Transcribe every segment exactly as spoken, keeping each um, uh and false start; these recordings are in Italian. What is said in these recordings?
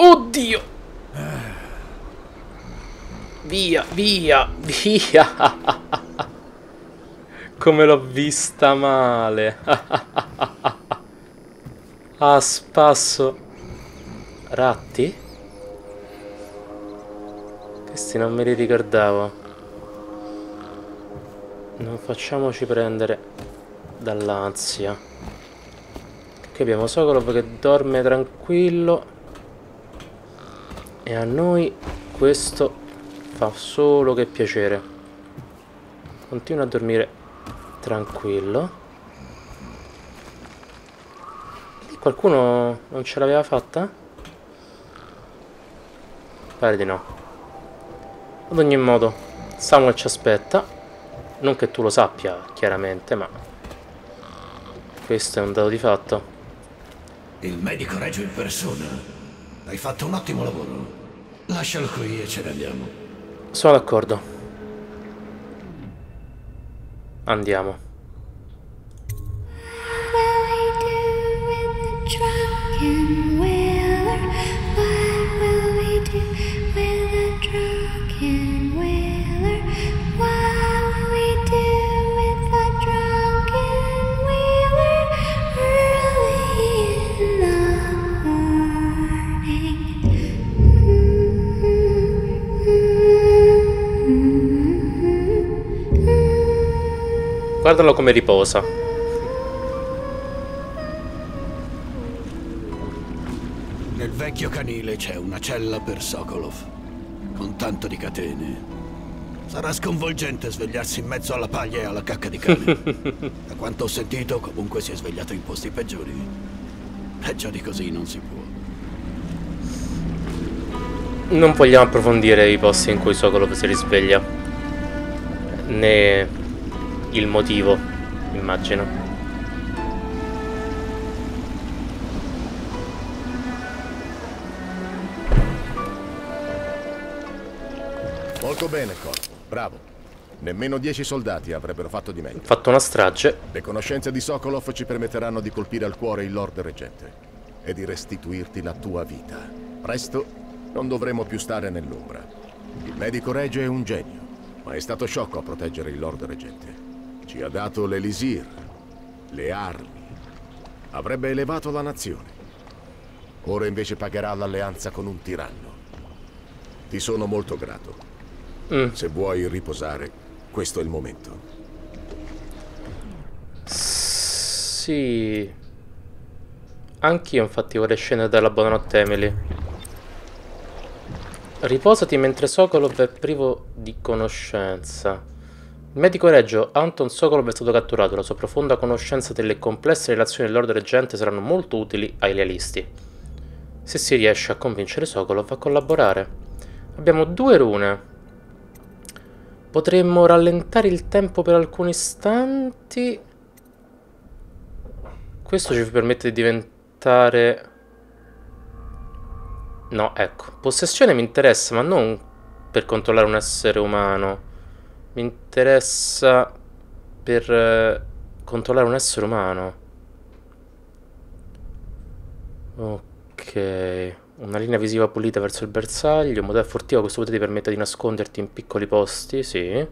Oddio! Via, via, via! Come l'ho vista male! A spasso. Ratti? Questi non me li ricordavo. Non facciamoci prendere dall'ansia. Qui abbiamo Sokolov che dorme tranquillo. E a noi questo fa solo che piacere. Continua a dormire tranquillo. Qualcuno non ce l'aveva fatta? Pare di no. Ad ogni modo, Samuel ci aspetta. Non che tu lo sappia, chiaramente, ma questo è un dato di fatto. Il medico Regio in persona. Hai fatto un ottimo lavoro. Lascialo qui e ce ne andiamo. Sono d'accordo. Andiamo. Guardalo come riposa. Nel vecchio canile c'è una cella per Sokolov, con tanto di catene. Sarà sconvolgente svegliarsi in mezzo alla paglia e alla cacca di cane. Da quanto ho sentito, comunque si è svegliato in posti peggiori. Peggio di così non si può. Non vogliamo approfondire i posti in cui Sokolov si risveglia, né il motivo, immagino. Molto bene, corpo. Bravo. Nemmeno dieci soldati avrebbero fatto di meglio. Fatto una strage. Le conoscenze di Sokolov ci permetteranno di colpire al cuore il Lord Reggente e di restituirti la tua vita. Presto non dovremo più stare nell'ombra. Il medico Regio è un genio, ma è stato sciocco a proteggere il Lord Reggente. Ci ha dato l'elisir, le armi. Avrebbe elevato la nazione. Ora invece pagherà l'alleanza con un tiranno. Ti sono molto grato. Mm. Se vuoi riposare, questo è il momento. Sì. Anch'io infatti vorrei scendere dalla buonanotte Emily. Riposati mentre Sokolov è privo di conoscenza. Il medico Regio Anton Sokolov è stato catturato. La sua profonda conoscenza delle complesse relazioni del Lord Reggente saranno molto utili ai lealisti. Se si riesce a convincere Sokolov a collaborare. Abbiamo due rune. Potremmo rallentare il tempo per alcuni istanti. Questo ci permette di diventare... No, ecco. Possessione mi interessa, ma non per controllare un essere umano. Mi interessa per eh, controllare un essere umano. Ok. Una linea visiva pulita verso il bersaglio. Un modello furtivo. Questo potere ti permette di nasconderti in piccoli posti. Sì.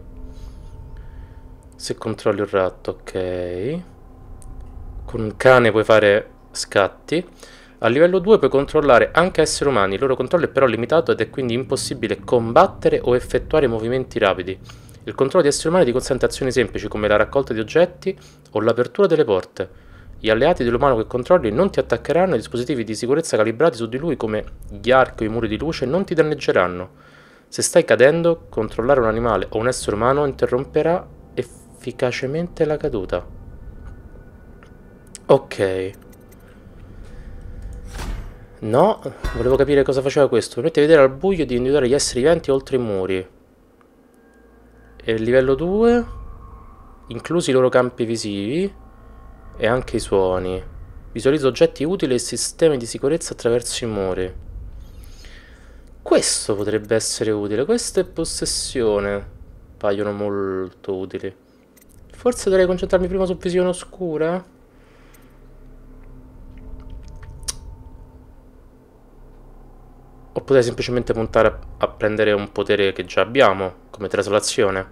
Se controlli un ratto, ok. Con un cane puoi fare scatti. A livello due puoi controllare anche esseri umani. Il loro controllo è però limitato ed è quindi impossibile combattere o effettuare movimenti rapidi. Il controllo di esseri umani ti consente azioni semplici come la raccolta di oggetti o l'apertura delle porte. Gli alleati dell'umano che controlli non ti attaccheranno e i dispositivi di sicurezza calibrati su di lui come gli archi o i muri di luce non ti danneggeranno. Se stai cadendo, controllare un animale o un essere umano interromperà efficacemente la caduta. Ok. No, volevo capire cosa faceva questo. Permette di vedere al buio e di individuare gli esseri viventi oltre i muri. E il livello due, inclusi i loro campi visivi e anche i suoni. Visualizza oggetti utili e sistemi di sicurezza attraverso i muri. Questo potrebbe essere utile. Questa è possessione. Paiono molto utili. Forse dovrei concentrarmi prima su visione oscura. O potrei semplicemente puntare a, a prendere un potere che già abbiamo, come traslazione.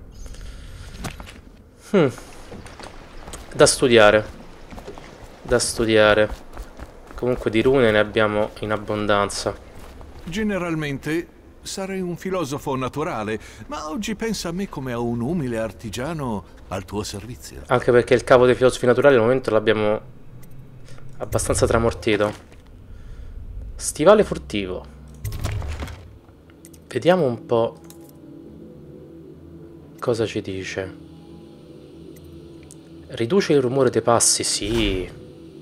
Hmm. Da studiare. Da studiare. Comunque di rune ne abbiamo in abbondanza. Generalmente sarei un filosofo naturale, ma oggi pensa a me come a un umile artigiano al tuo servizio. Anche perché il cavo dei filosofi naturali al momento l'abbiamo abbastanza tramortito. Stivale furtivo. Vediamo un po' cosa ci dice. Riduce il rumore dei passi, sì.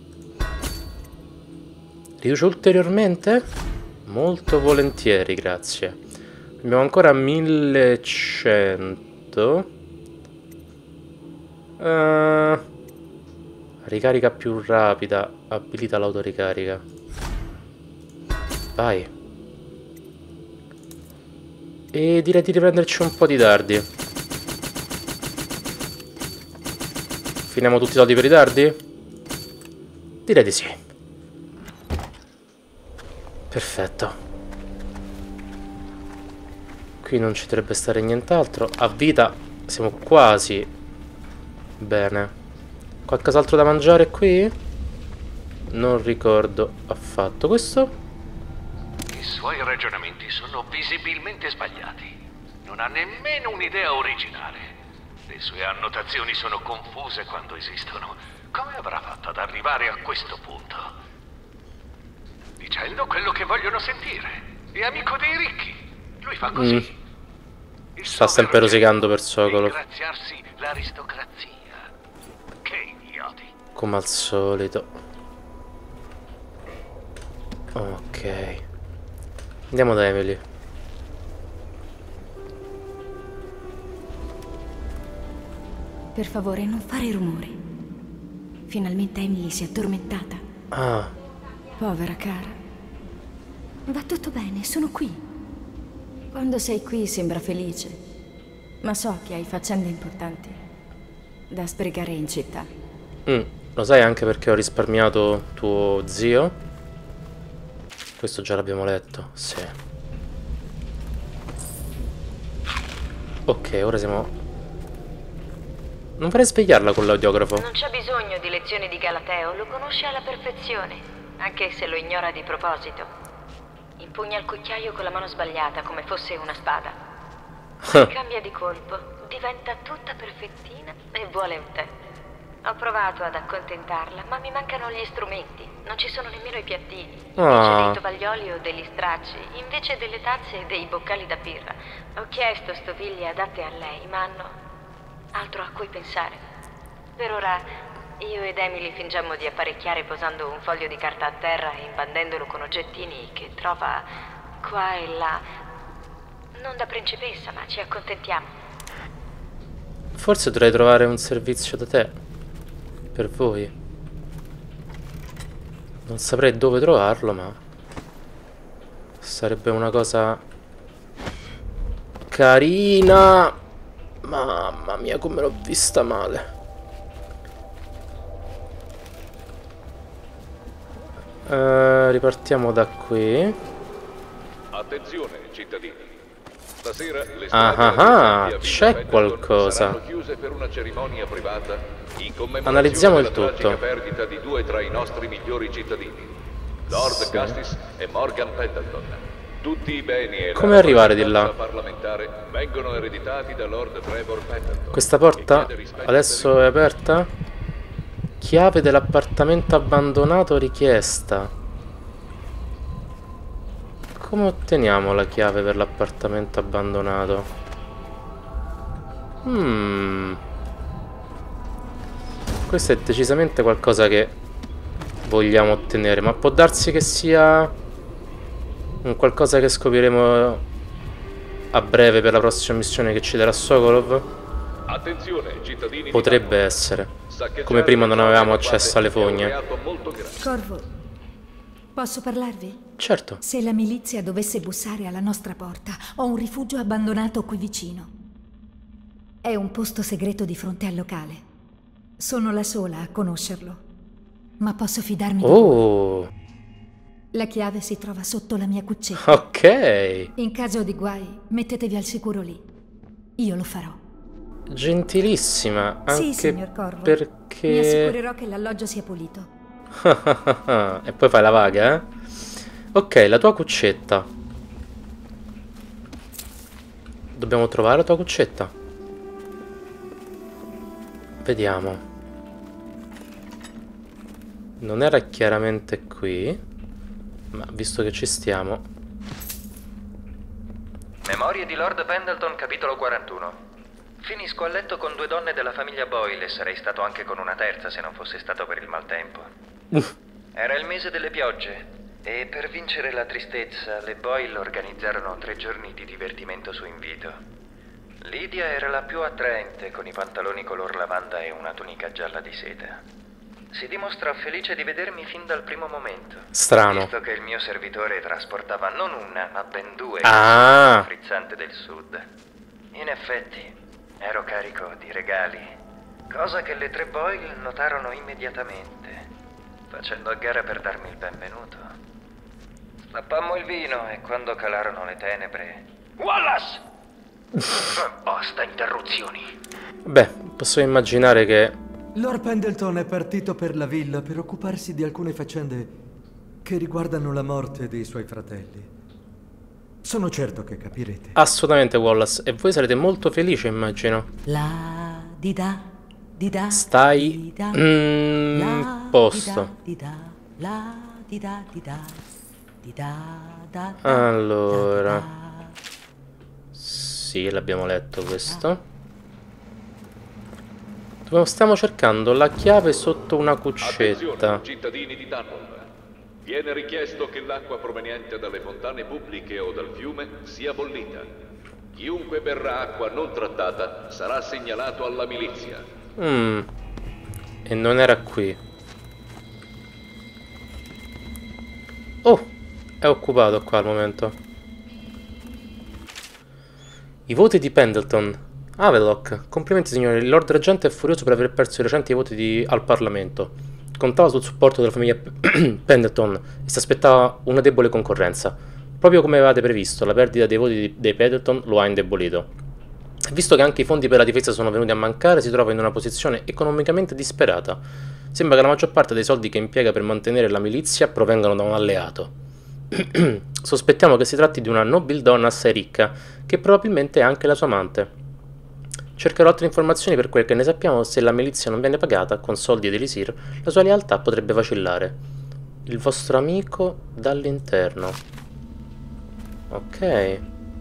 Riduce ulteriormente? Molto volentieri, grazie. Abbiamo ancora millecento. Uh, ricarica più rapida. Abilita l'autoricarica. Vai. E direi di riprenderci un po' di dardi. Finiamo tutti i soldi per i dardi? Direi di sì. Perfetto. Qui non ci dovrebbe stare nient'altro. A vita siamo quasi bene. Qualcos'altro da mangiare qui? Non ricordo affatto. Questo? I suoi ragionamenti sono visibilmente sbagliati. Non ha nemmeno un'idea originale. Le sue annotazioni sono confuse quando esistono. Come avrà fatto ad arrivare a questo punto? Dicendo quello che vogliono sentire. È amico dei ricchi. Lui fa così. Mm. Sta sempre rosicando per Sokolov. Ringraziarsi l'aristocrazia. Che idioti. Come al solito. Ok. Andiamo da Emily. Per favore, non fare rumore. Finalmente Emily si è addormentata. Ah. Povera cara. Va tutto bene, sono qui. Quando sei qui sembra felice. Ma so che hai faccende importanti da sbrigare in città. Mm, lo sai anche perché ho risparmiato tuo zio? Questo già l'abbiamo letto, sì. Ok, ora siamo... Non vorrei svegliarla con l'audiografo. Non c'è bisogno di lezioni di Galateo, lo conosce alla perfezione, anche se lo ignora di proposito. Impugna il cucchiaio con la mano sbagliata, come fosse una spada. Cambia di colpo, diventa tutta perfettina e vuole un tè. Ho provato ad accontentarla, ma mi mancano gli strumenti. Non ci sono nemmeno i piattini. Ah. C'è dei tovaglioli o degli stracci, invece delle tazze e dei boccali da birra. Ho chiesto stoviglie adatte a lei, ma hanno altro a cui pensare. Per ora io ed Emily fingiamo di apparecchiare posando un foglio di carta a terra e imbandendolo con oggettini che trova qua e là. Non da principessa, ma ci accontentiamo. Forse dovrei trovare un servizio da te. Per voi. Non saprei dove trovarlo, ma sarebbe una cosa carina. Mamma mia, come l'ho vista male. Uh, ripartiamo da qui. Attenzione, cittadini. Stasera le Ah ah ah, c'è qualcosa. saranno chiuse per una cerimonia privata in commemorazione Analizziamo il della tutto. tragica perdita di due tra i nostri migliori cittadini, Lord Sì. Castis e Morgan Pendleton. Tutti i beni e Come la arrivare di là? rappresentanza parlamentare vengono ereditati da Lord Trevor Pendleton. Questa porta che chiede rispetto adesso per è aperta? Chiave dell'appartamento abbandonato richiesta. Come otteniamo la chiave per l'appartamento abbandonato? Hmm. Questo è decisamente qualcosa che vogliamo ottenere, ma può darsi che sia un qualcosa che scopriremo a breve per la prossima missione che ci darà Sokolov? Attenzione, cittadini di Potrebbe Dammon. essere. Saccheggiare Come prima non le avevamo prove accesso alle è un fogne. reato molto grave. Corvo, posso parlarvi? Certo. Se la milizia dovesse bussare alla nostra porta, ho un rifugio abbandonato qui vicino. È un posto segreto di fronte al locale. Sono la sola a conoscerlo. Ma posso fidarmi di voi. Oh. La chiave si trova sotto la mia cuccetta. Ok. In caso di guai, mettetevi al sicuro lì. Io lo farò. Gentilissima, anche sì, signor Corvo. perché... Mi assicurerò che l'alloggio sia pulito. E poi fai la vaga, eh? Ok, la tua cuccetta. Dobbiamo trovare la tua cuccetta. Vediamo. Non era chiaramente qui, ma visto che ci stiamo... Memorie di Lord Pendleton, capitolo quarantuno. Finisco a letto con due donne della famiglia Boyle e sarei stato anche con una terza se non fosse stato per il maltempo. Era il mese delle piogge e per vincere la tristezza le Boyle organizzarono tre giorni di divertimento su invito. Lydia era la più attraente con i pantaloni color lavanda e una tunica gialla di seta. Si dimostrò felice di vedermi fin dal primo momento. Strano. Visto che il mio servitore trasportava non una, ma ben due Ah. frizzante del sud. In effetti, ero carico di regali, cosa che le tre Boyle notarono immediatamente, facendo a gara per darmi il benvenuto. Snappammo il vino e quando calarono le tenebre... Wallace! Basta interruzioni. Beh, posso immaginare che... Lord Pendleton è partito per la villa per occuparsi di alcune faccende che riguardano la morte dei suoi fratelli. Sono certo che capirete. Assolutamente, Wallace. E voi sarete molto felici, immagino. La di da di da. Stai di da, mm, la posto. Di da, di da, la di da di da di da da. Allora. Da, da, da. Sì, l'abbiamo letto questo. Stiamo cercando la chiave sotto una cuccetta. Attenzione, cittadini di Dunwall. Viene richiesto che l'acqua proveniente dalle fontane pubbliche o dal fiume sia bollita. Chiunque berrà acqua non trattata sarà segnalato alla milizia. Mm. E non era qui. Oh, è occupato qua al momento. I voti di Pendleton. Havelock, complimenti signore, il Lord Reggente è furioso per aver perso i recenti voti di... al Parlamento. Contava sul supporto della famiglia Pendleton e si aspettava una debole concorrenza. Proprio come avevate previsto, la perdita dei voti di... dei Pendleton lo ha indebolito. Visto che anche i fondi per la difesa sono venuti a mancare, si trova in una posizione economicamente disperata. Sembra che la maggior parte dei soldi che impiega per mantenere la milizia provengano da un alleato. Sospettiamo che si tratti di una nobildonna assai ricca, che probabilmente è anche la sua amante. Cercherò altre informazioni per quel che ne sappiamo. Se la milizia non viene pagata con soldi ed elisir, la sua lealtà potrebbe vacillare. Il vostro amico dall'interno. Ok.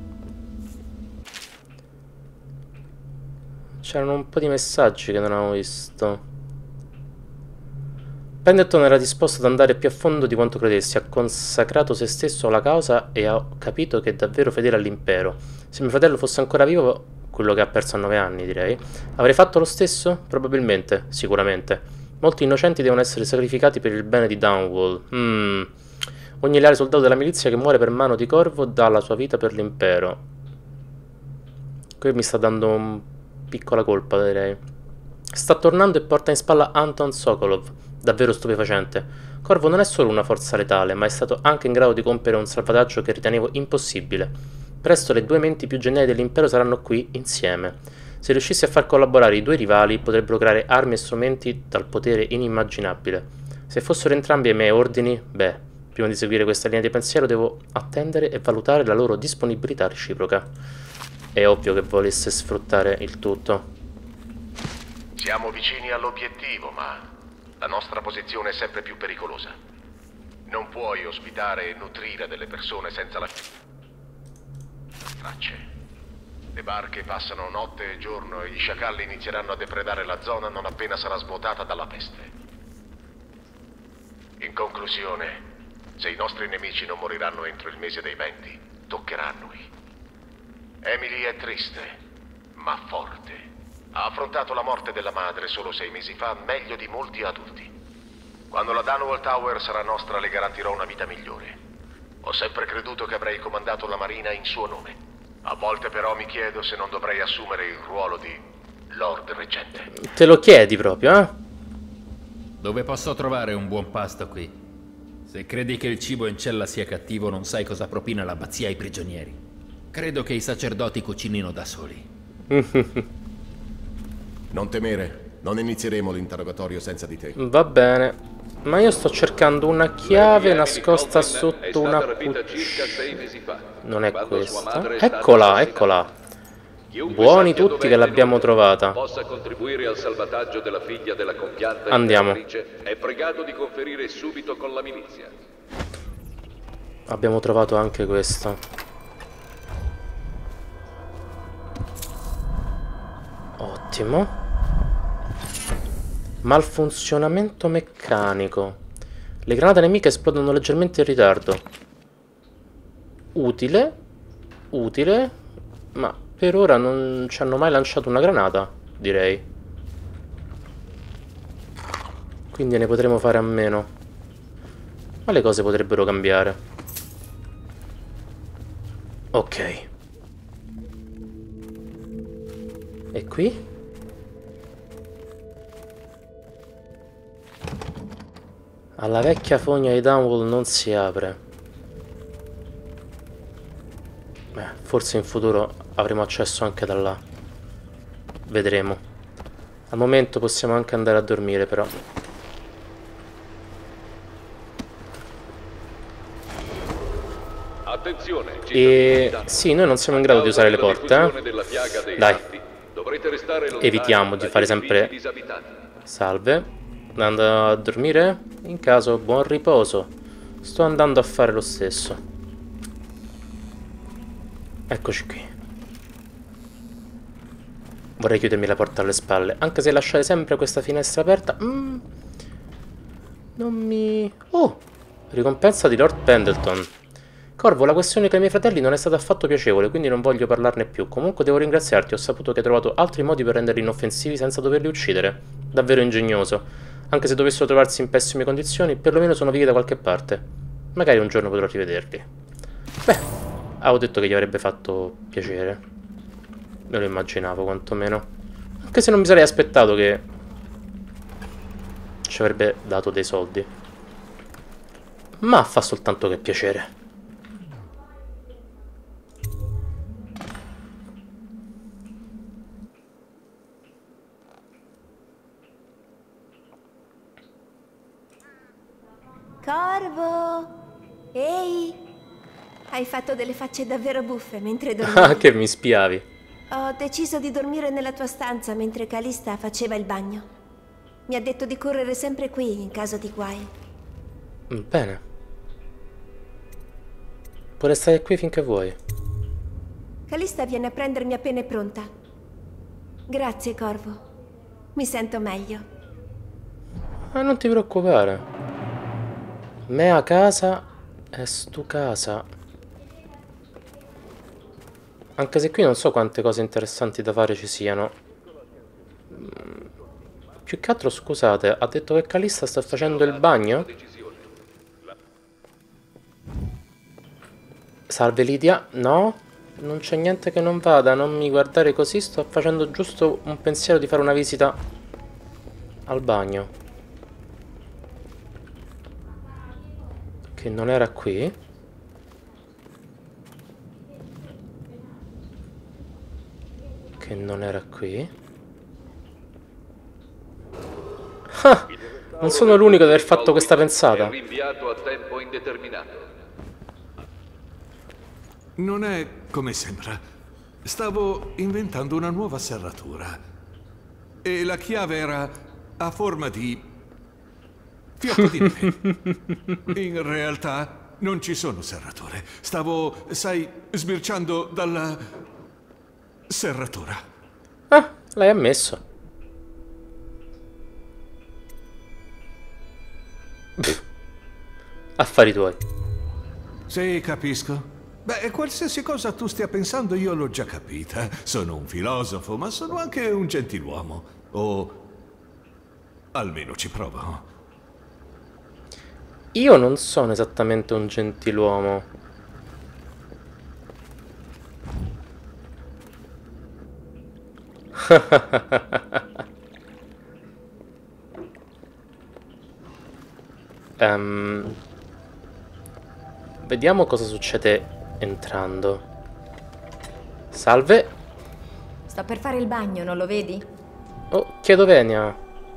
C'erano un po' di messaggi che non avevo visto. Pendleton era disposto ad andare più a fondo di quanto credessi, ha consacrato se stesso alla causa e ha capito che è davvero fedele all'impero. Se mio fratello fosse ancora vivo, quello che ha perso a nove anni direi, avrei fatto lo stesso? Probabilmente, sicuramente. Molti innocenti devono essere sacrificati per il bene di Dunwall. Mm. Ogni leale soldato della milizia che muore per mano di Corvo dà la sua vita per l'impero. Qui mi sta dando una piccola colpa, direi. Sta tornando e porta in spalla Anton Sokolov. Davvero stupefacente. Corvo non è solo una forza letale, ma è stato anche in grado di compiere un salvataggio che ritenevo impossibile. Presto le due menti più geniali dell'impero saranno qui insieme. Se riuscissi a far collaborare i due rivali, potrebbero creare armi e strumenti dal potere inimmaginabile. Se fossero entrambi ai miei ordini, beh, prima di seguire questa linea di pensiero devo attendere e valutare la loro disponibilità reciproca. È ovvio che volesse sfruttare il tutto. Siamo vicini all'obiettivo, ma la nostra posizione è sempre più pericolosa. Non puoi ospitare e nutrire delle persone senza la... tracce. Le barche passano notte e giorno e gli sciacalli inizieranno a depredare la zona non appena sarà svuotata dalla peste. In conclusione, se i nostri nemici non moriranno entro il mese dei venti, toccherà a noi. Emily è triste, ma forte. Ha affrontato la morte della madre solo sei mesi fa meglio di molti adulti. Quando la Dunwall Tower sarà nostra, le garantirò una vita migliore. Ho sempre creduto che avrei comandato la marina in suo nome. A volte però mi chiedo se non dovrei assumere il ruolo di Lord Reggente. Te lo chiedi proprio, eh? Dove posso trovare un buon pasto qui? Se credi che il cibo in cella sia cattivo, non sai cosa propina l'abbazia ai prigionieri. Credo che i sacerdoti cucinino da soli. Non temere, non inizieremo l'interrogatorio senza di te. Va bene, ma io sto cercando una chiave nascosta sotto una cucina. Non è questa. Eccola, eccola. Buoni tutti che l'abbiamo trovata. Possa contribuire al salvataggio della figlia della compianta Andiamo. È pregato di conferire subito con la milizia. Abbiamo trovato anche questa. Ottimo. Malfunzionamento meccanico. Le granate nemiche esplodono leggermente in ritardo. Utile. Utile. Ma per ora non ci hanno mai lanciato una granata, direi. Quindi ne potremo fare a meno. Ma le cose potrebbero cambiare. Ok. E qui? Alla vecchia fogna di Dunwall non si apre. Beh, forse in futuro avremo accesso anche da là. Vedremo. Al momento possiamo anche andare a dormire, però. Attenzione, e sì, noi non siamo in grado di usare le porte, eh? Dai. Evitiamo di fare sempre... Salve. Andando a dormire? In caso, buon riposo. Sto andando a fare lo stesso. Eccoci qui. Vorrei chiudermi la porta alle spalle, anche se lasciare sempre questa finestra aperta... Mm, non mi... Oh! Ricompensa di Lord Pendleton. Corvo, la questione con i miei fratelli non è stata affatto piacevole, quindi non voglio parlarne più. Comunque devo ringraziarti, ho saputo che hai trovato altri modi per renderli inoffensivi senza doverli uccidere. Davvero ingegnoso. Anche se dovessero trovarsi in pessime condizioni, perlomeno sono vivi da qualche parte. Magari un giorno potrò rivederli. Beh, avevo detto che gli avrebbe fatto piacere. Me lo immaginavo, quantomeno. Anche se non mi sarei aspettato che ci avrebbe dato dei soldi. Ma fa soltanto che piacere. Corvo! Ehi! Hai fatto delle facce davvero buffe mentre dormivi. Ah, che mi spiavi. Ho deciso di dormire nella tua stanza mentre Calista faceva il bagno. Mi ha detto di correre sempre qui in caso di guai. Bene. Puoi restare qui finché vuoi. Calista viene a prendermi appena è pronta. Grazie, Corvo. Mi sento meglio. Ma non ti preoccupare. Mea casa è stu casa. Anche se qui non so quante cose interessanti da fare ci siano. Più che altro, scusate, ha detto che Calista sta facendo il bagno? Salve Lidia. No, non c'è niente che non vada, non mi guardare così, sto facendo giusto un pensiero di fare una visita al bagno. Che non era qui. Che non era qui. Ah, non sono l'unico ad aver fatto questa pensata. Rinviato a tempo indeterminato. Non è come sembra. Stavo inventando una nuova serratura. E la chiave era a forma di fiocco di neve. In realtà non ci sono serrature. Stavo, sai, sbirciando dalla serratura. Ah, l'hai ammesso. Pff, affari tuoi. Sì, capisco. Beh, qualsiasi cosa tu stia pensando io l'ho già capita. Sono un filosofo, ma sono anche un gentiluomo. O almeno ci provo. Io non sono esattamente un gentiluomo. um, vediamo cosa succede entrando. Salve. Sto per fare il bagno, non lo vedi? Oh, chiedo venia.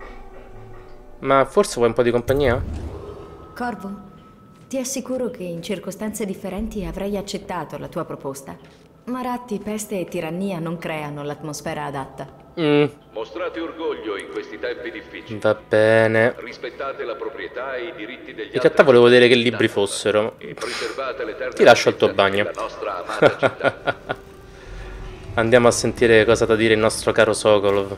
Ma forse vuoi un po' di compagnia? Corvo, ti assicuro che in circostanze differenti avrei accettato la tua proposta. Ma ratti, peste e tirannia non creano l'atmosfera adatta. Mm. Mostrate orgoglio in questi tempi difficili. Va bene. Rispettate la proprietà e i diritti degli altri. In realtà volevo vedere che libri fossero. E preservate l'eterna Ti lascio al tuo bagno. della nostra amata città. Andiamo a sentire cosa ha da dire il nostro caro Sokolov.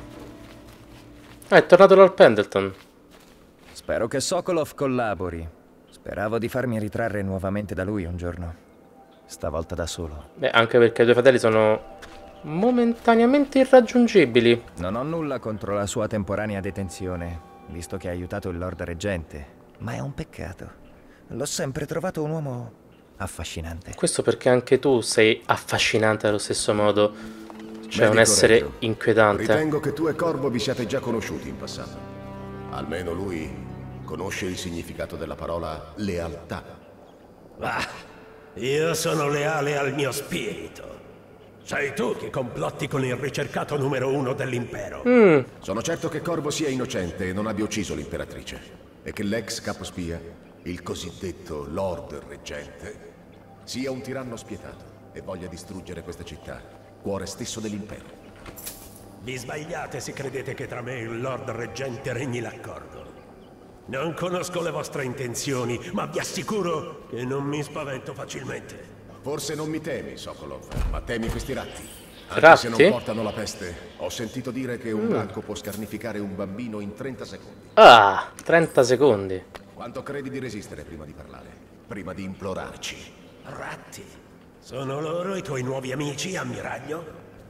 Ah, è tornato Lord Pendleton. Spero che Sokolov collabori. Speravo di farmi ritrarre nuovamente da lui un giorno. Stavolta da solo. Beh, anche perché i due fratelli sono momentaneamente irraggiungibili. Non ho nulla contro la sua temporanea detenzione, visto che ha aiutato il Lord Reggente. Ma è un peccato. L'ho sempre trovato un uomo affascinante. Questo perché anche tu sei affascinante allo stesso modo. Cioè Medico un essere Reggio, inquietante. Ritengo che tu e Corvo vi siate già conosciuti in passato. Almeno lui conosce il significato della parola lealtà. Ah, io sono leale al mio spirito. Sei tu che complotti con il ricercato numero uno dell'impero. Mm. Sono certo che Corvo sia innocente e non abbia ucciso l'imperatrice. E che l'ex capospia, il cosiddetto Lord Reggente, sia un tiranno spietato e voglia distruggere questa città, cuore stesso dell'impero. Vi sbagliate se credete che tra me e il Lord Reggente regni l'accordo. Non conosco le vostre intenzioni, ma vi assicuro che non mi spavento facilmente. Forse non mi temi, Sokolov, ma temi questi ratti. Anche Ratti? se non portano la peste, ho sentito dire che un Mm. branco può scarnificare un bambino in trenta secondi. Ah, trenta secondi. Quanto credi di resistere prima di parlare? Prima di implorarci? Ratti? Sono loro i tuoi nuovi amici, ammiraglio?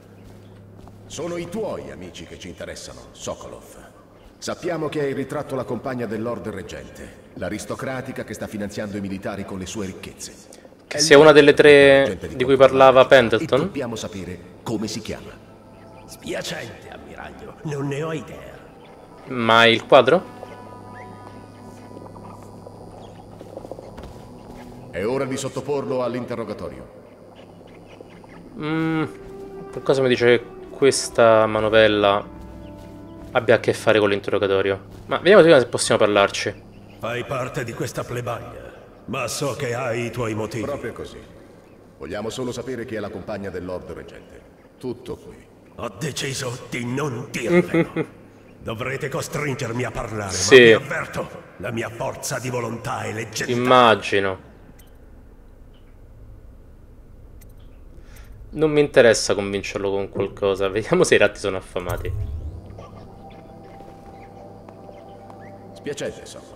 Sono i tuoi amici che ci interessano, Sokolov. Sappiamo che hai ritratto la compagna del Lord Reggente, l'aristocratica che sta finanziando i militari con le sue ricchezze. Che sia una delle tre di cui parlava Pendleton? E dobbiamo sapere come si chiama. Spiacente, ammiraglio. Non ne ho idea. Ma il quadro? È ora di sottoporlo all'interrogatorio. Mm, qualcosa mi dice che questa manovella abbia a che fare con l'interrogatorio. Ma vediamo prima se possiamo parlarci. Fai parte di questa plebaglia, ma so che hai i tuoi motivi. Proprio così. Vogliamo solo sapere chi è la compagna del Lord Reggente. Tutto qui. Ho deciso di non dirvelo. Dovrete costringermi a parlare, Sì. ma vi avverto, la mia forza di volontà è leggendaria. Immagino. Non mi interessa convincerlo con qualcosa. Vediamo se i ratti sono affamati. Spiacente, Sokolov.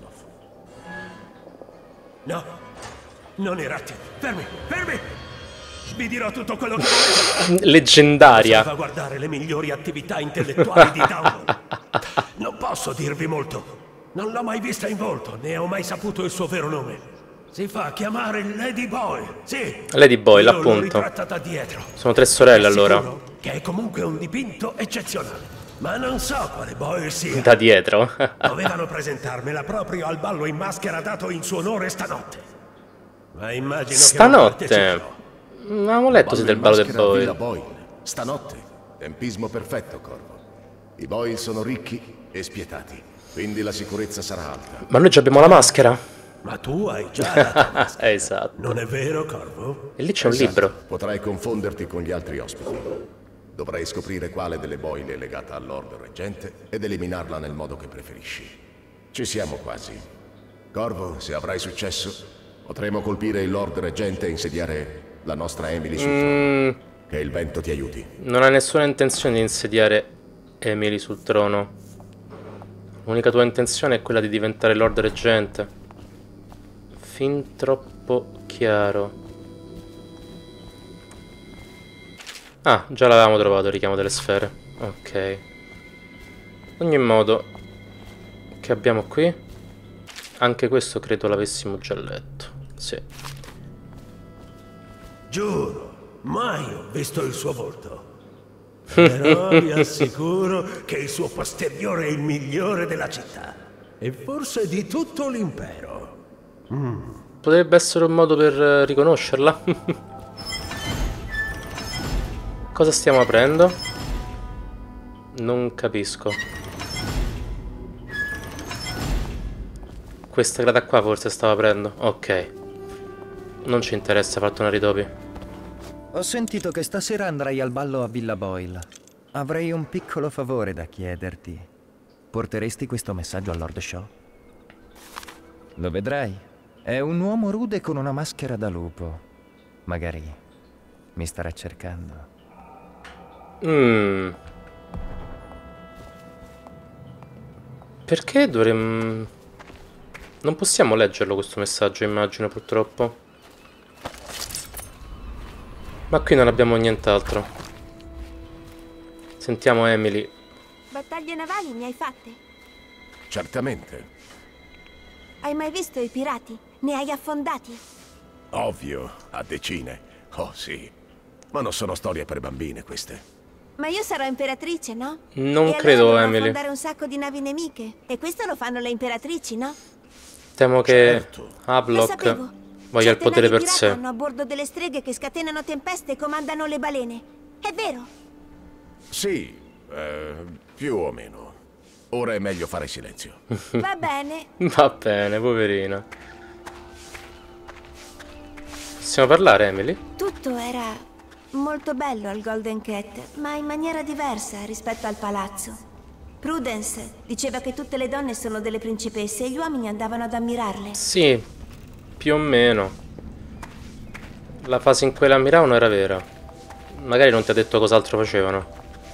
No, non i ratti. Fermi, fermi! Vi dirò tutto quello che volete. Leggendaria. Salvaguardare le migliori attività intellettuali di Downwell. Non posso dirvi molto. Non l'ho mai vista in volto, né ho mai saputo il suo vero nome. Si fa chiamare Lady Boyle. Sì. Lady Boyle, Io l'ho appunto. ritratta da dietro. Sono tre sorelle allora. Sicuro che è comunque un dipinto eccezionale. Ma non so quale Boyle sia. Da dietro. Dovevano presentarmela proprio al ballo in maschera dato in suo onore stanotte. Ma immagino che non Stanotte. parteciperò. Non avevo letto se del ballo del Maschera Villa Boyle. Boyle. Stanotte. Tempismo perfetto, Corvo. I Boyle sono ricchi e spietati, quindi la sicurezza sarà alta. Ma noi già abbiamo la maschera? Ma tu hai già la tua maschera. Esatto. Non è vero, Corvo? E lì c'è un Esatto. libro. Potrai confonderti con gli altri ospiti. Dovrai scoprire quale delle Boyle è legata al Lord Reggente ed eliminarla nel modo che preferisci. Ci siamo quasi. Corvo, se avrai successo, potremo colpire il Lord Reggente e insediare la nostra Emily sul trono. Mm, Che il vento ti aiuti. non hai nessuna intenzione di insediare Emily sul trono. L'unica tua intenzione è quella di diventare Lord Reggente. Fin troppo chiaro. Ah, già l'avevamo trovato il richiamo delle sfere. Ok. Ad ogni modo, che abbiamo qui? Anche questo credo l'avessimo già letto. Sì. Giuro, mai ho visto il suo volto. Però vi assicuro che il suo posteriore è il migliore della città. E forse di tutto l'impero. Mm. potrebbe essere un modo per riconoscerla. Cosa stiamo aprendo? Non capisco. Questa grata qua forse stava aprendo. Ok. Non ci interessa, fatto una ritopi. Ho sentito che stasera andrai al ballo a Villa Boyle. Avrei un piccolo favore da chiederti. Porteresti questo messaggio a Lord Shaw? Lo vedrai. È un uomo rude con una maschera da lupo. Magari mi starà cercando. Mm. Perché dovremmo... Non possiamo leggerlo questo messaggio, immagino, purtroppo. Ma qui non abbiamo nient'altro. Sentiamo Emily. Battaglie navali ne hai fatte? Certamente. Hai mai visto i pirati? Ne hai affondati? Ovvio, a decine. Oh sì. Ma non sono storie per bambine queste. Ma io sarò imperatrice, no? Non e credo, allora Emily. affondare un sacco di navi nemiche. E questo lo fanno le imperatrici, no? Temo che Certo. Havelock voglia il potere per sé. Hanno a bordo delle streghe che scatenano tempeste e comandano le balene. È vero? Sì, eh, più o meno. Ora è meglio fare silenzio. Va bene. Va bene, poverina. Possiamo parlare, Emily? Tutto era molto bello al Golden Cat, ma in maniera diversa rispetto al palazzo. Prudence diceva che tutte le donne sono delle principesse e gli uomini andavano ad ammirarle. Sì, più o meno. La fase in cui la ammiravano era vera. Magari non ti ha detto cos'altro facevano.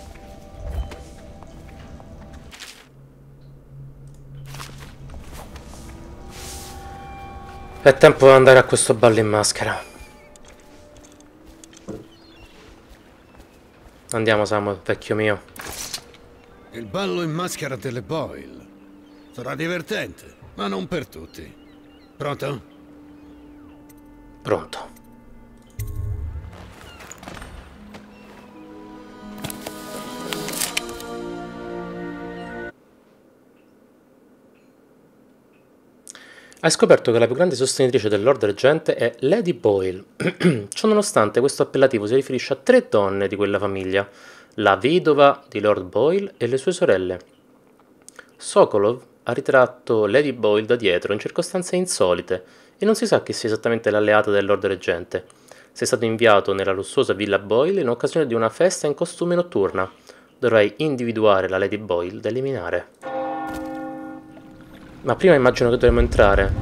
È tempo di andare a questo ballo in maschera. Andiamo, Samuel, vecchio mio. Il ballo in maschera delle Boyle. Sarà divertente, ma non per tutti. Pronto? Pronto. Hai scoperto che la più grande sostenitrice del Lord Reggente è Lady Boyle. Ciononostante, questo appellativo si riferisce a tre donne di quella famiglia, la vedova di Lord Boyle e le sue sorelle. Sokolov ha ritratto Lady Boyle da dietro in circostanze insolite e non si sa chi sia esattamente l'alleata del Lord Reggente. Sei stato inviato nella lussuosa Villa Boyle in occasione di una festa in costume notturna. Dovrai individuare la Lady Boyle da eliminare. Ma prima immagino che dovremmo entrare.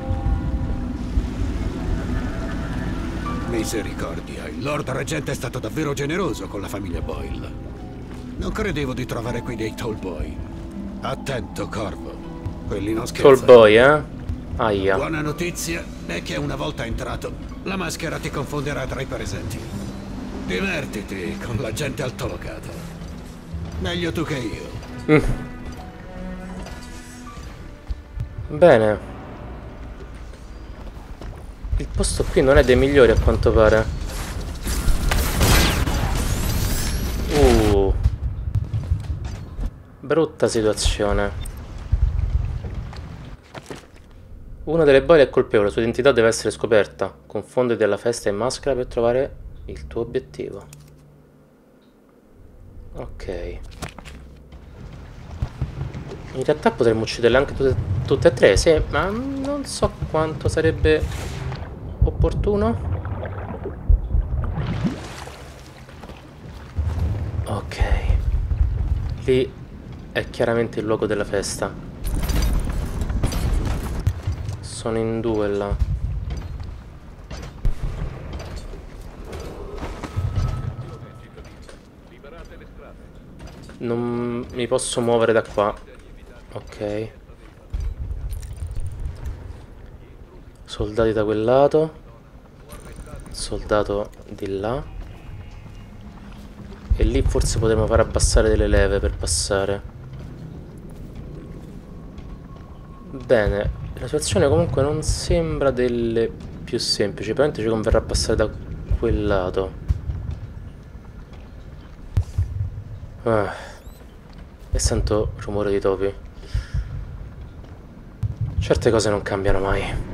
Misericordia, il Lord Reggente è stato davvero generoso con la famiglia Boyle. Non credevo di trovare qui dei Tallboy. Attento, Corvo. Quelli non scherzano. Tallboy, eh? Aia. Buona notizia è che una volta entrato, la maschera ti confonderà tra i presenti. Divertiti con la gente altolocata. Meglio tu che io. Mm. Bene. Il posto qui non è dei migliori a quanto pare. Uh. Brutta situazione. Una delle boile è colpevole, la sua identità deve essere scoperta. Confonditi alla festa in maschera per trovare il tuo obiettivo. Ok. In realtà potremmo ucciderle anche tutte, tutte e tre, sì, ma non so quanto sarebbe opportuno. Ok. Lì è chiaramente il luogo della festa. Sono in due là. Non mi posso muovere da qua. Ok. Soldati da quel lato. Soldato di là. E lì forse potremmo far abbassare delle leve per passare. Bene. La situazione comunque non sembra delle più semplici. Probabilmente ci converrà passare da quel lato. Ah. E sento rumore di topi. Certe cose non cambiano mai.